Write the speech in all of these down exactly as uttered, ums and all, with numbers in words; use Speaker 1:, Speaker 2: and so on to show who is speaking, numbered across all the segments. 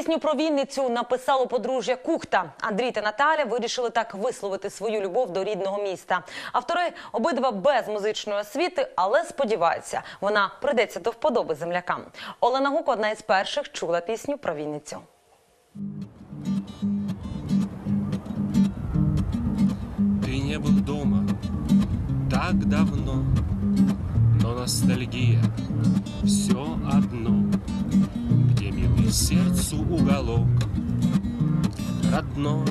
Speaker 1: Пісню про Вінницю написало подружжя Кухта. Андрій та Наталя вирішили так висловити свою любов до рідного міста. Автори обидва без музичної освіти, але сподіваються, вона прийдеться до вподоби землякам. Олена Гук одна із перших чула пісню про Вінницю.
Speaker 2: Ты не был дома так давно, но ностальгия все одно, где милый сердцу уголок, родной,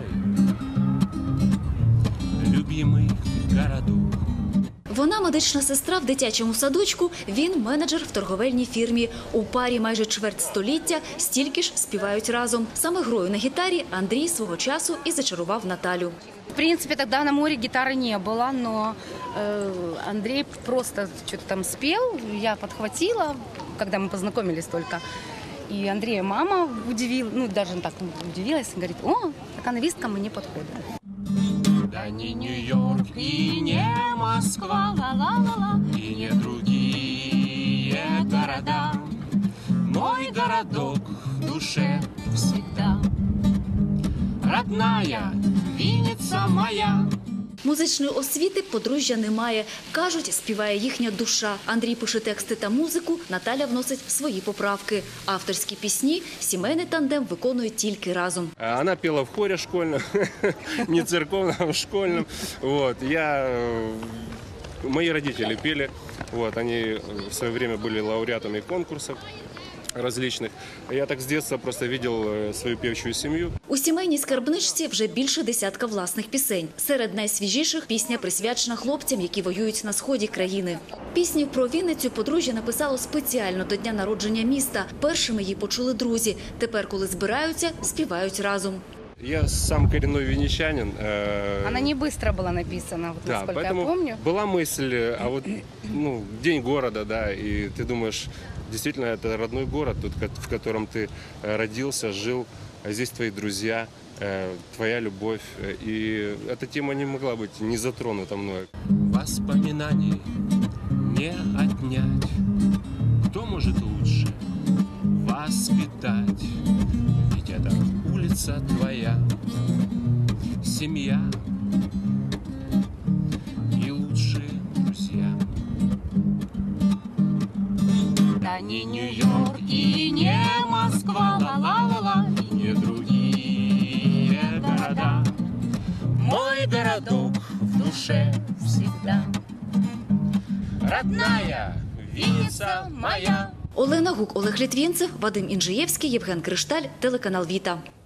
Speaker 2: любимый городок.
Speaker 3: Вона медична сестра в дитячому садочку, він менеджер в торговельній фірмі. У парі майже чверть століття, стільки ж співають разом. Саме грою на гітарі Андрій свого часу і зачарував Наталю.
Speaker 4: В принципе, тогда на море гитары не было, но э, Андрей просто что-то там спел, я подхватила, когда мы познакомились только. И Андрея мама удивила, ну даже так удивилась, говорит: о, окановистка мне подходит.
Speaker 2: Да не Нью-Йорк и не Москва, ла-ла-ла-ла, и не другие города. Мой городок в душе всегда. Родная Вінниця моя.
Speaker 3: Музичної освіти подружжя не має. Кажуть, співає їхня душа. Андрій пише тексти та музику, Наталя вносить свої поправки. Авторські пісні сімейний тандем виконує тільки разом.
Speaker 5: Она пела в хоре школьном, не церковном, а в школьном. Вот. Я... Мои родители пели. Вот. Они в свое время были лауреатами конкурсов различных. Я так с детства просто видел свою певчую сім'ю.
Speaker 3: У сімейній скарбничці вже більше десятка власних пісень. Серед найсвіжіших – пісня присвячена хлопцям, які воюють на сході країни. Пісню про Вінницю подружжя написало спеціально до дня народження міста. Першими її почули друзі. Тепер, коли збираються, співають разом.
Speaker 5: Я сам коренной винничанин.
Speaker 4: Она не быстро была написана, вот,
Speaker 5: да,
Speaker 4: насколько я
Speaker 5: поэтому
Speaker 4: помню.
Speaker 5: Была мысль, а вот ну, день города, да, и ты думаешь, действительно, это родной город, тот, в котором ты родился, жил, здесь твои друзья, твоя любовь. И эта тема не могла быть не затронута мной.
Speaker 2: Воспоминаний не отнять. Кто может лучше воспитать? Ведь это улица твоя, семья и лучшие друзья. Да не Нью-Йорк и не Москва, ла-ла-ла-ла, и не другие города. Мой городок в душе всегда. Родная Вінниця моя.
Speaker 3: Олена Гук, Олег Літвінцев, Вадим Інжиєвський, Євген Кришталь, телеканал «Віта».